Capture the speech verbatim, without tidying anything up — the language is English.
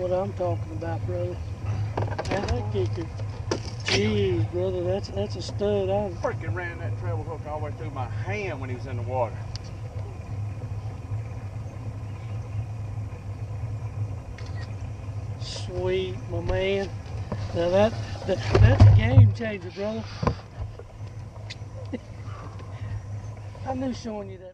what I'm talking about, brother. That's that kicker. Jeez, brother, that's that's a stud. I freaking ran that treble hook all the way through my hand when he was in the water. Sweet, my man. Now that, that that's a game changer, brother. I knew showing you that.